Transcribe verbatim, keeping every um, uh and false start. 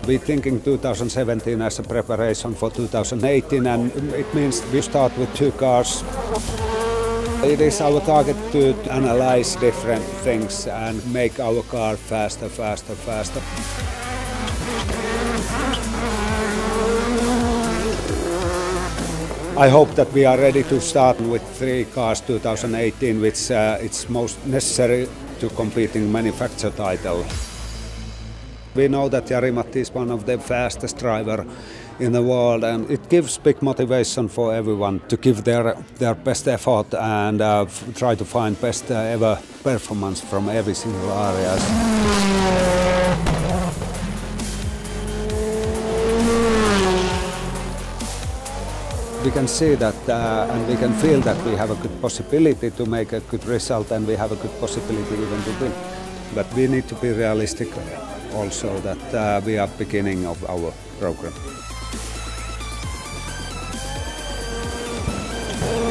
We're thinking two thousand seventeen as a preparation for two thousand eighteen, and it means we start with two cars. It is our target to analyze different things and make our car faster, faster, faster. I hope that we are ready to start with three cars two thousand eighteen, which uh, it's most necessary to competing manufacturer title. We know that Jari-Matti is one of the fastest driver in the world, and it gives big motivation for everyone to give their their best effort and uh, try to find best uh, ever performance from every single areas. We can see that uh, and we can feel that we have a good possibility to make a good result, and we have a good possibility even to win. But we need to be realistic also that uh, we are beginning of our program.